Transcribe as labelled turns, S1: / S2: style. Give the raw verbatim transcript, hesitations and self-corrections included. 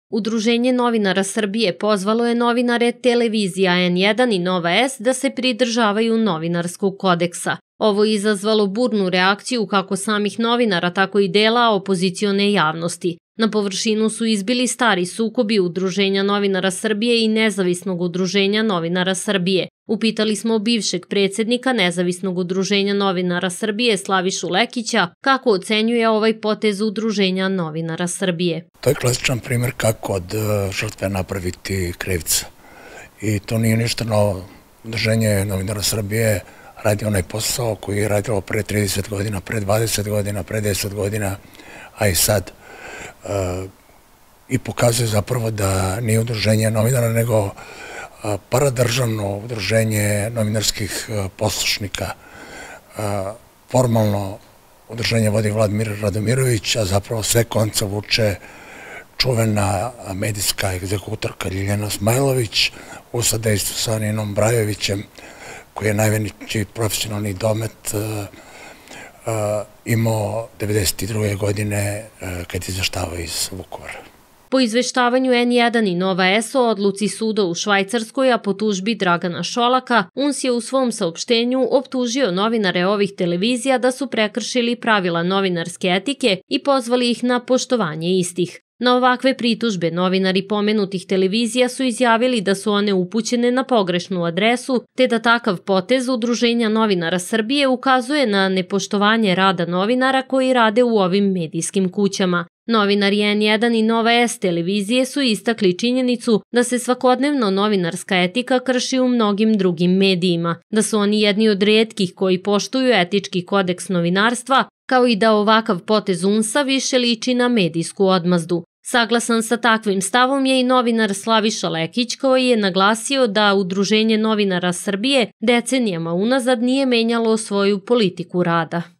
S1: Udruženje novinara Srbije pozvalo je novinare televizija en jedan i Nova S da se pridržavaju novinarskog kodeksa. Ovo je izazvalo burnu reakciju kako samih novinara, tako i dela opozicione javnosti. Na površinu su izbili stari sukobi Udruženja novinara Srbije i Nezavisnog udruženja novinara Srbije. Upitali smo bivšeg predsjednika Nezavisnog udruženja novinara Srbije Slavišu Lekića kako ocenjuje ovaj potez Udruženja novinara Srbije.
S2: To je klasičan primjer kako od žrtve napraviti krivca. I to nije ništa novo. Udruženje novinara Srbije radi onaj posao koji je radilo pre trideset godina, pre dvadeset godina, pre deset godina, a i sad. I pokazuje zapravo da nije udruženje novinara, nego paradržavno udruženje novinarskih poslušnika. Formalno udruženje vodi Vladimir Radomirović, a zapravo sve konca vuče čuvena medijska egzekutorka Ljiljana Smajlović u sadejstvu sa Ninom Brajovićem, koji je najveći profesionalni domet imao devedeset druge godine kad je izveštavao iz Vukovara.
S1: Po izveštavanju en jedan i Nova S o odluci suda u Švajcarskoj, a po tužbi Dragana Šolaka, U N S je u svom saopštenju optužio novinare ovih televizija da su prekršili pravila novinarske etike i pozvali ih na poštovanje istih. Na ovakve pritužbe novinari pomenutih televizija su izjavili da su one upućene na pogrešnu adresu, te da takav potez Udruženja novinara Srbije ukazuje na nepoštovanje rada novinara koji rade u ovim medijskim kućama. Novinari en jedan i Nova S televizije su istakli činjenicu da se svakodnevno novinarska etika krši u mnogim drugim medijima, da su oni jedni od retkih koji poštuju etički kodeks novinarstva, kao i da ovakav potez U N S-a više liči na medijsku odmazdu. Saglasan sa takvim stavom je i novinar Slaviša Lekić, koji je naglasio da Udruženje novinara Srbije decenijama unazad nije menjalo svoju politiku rada.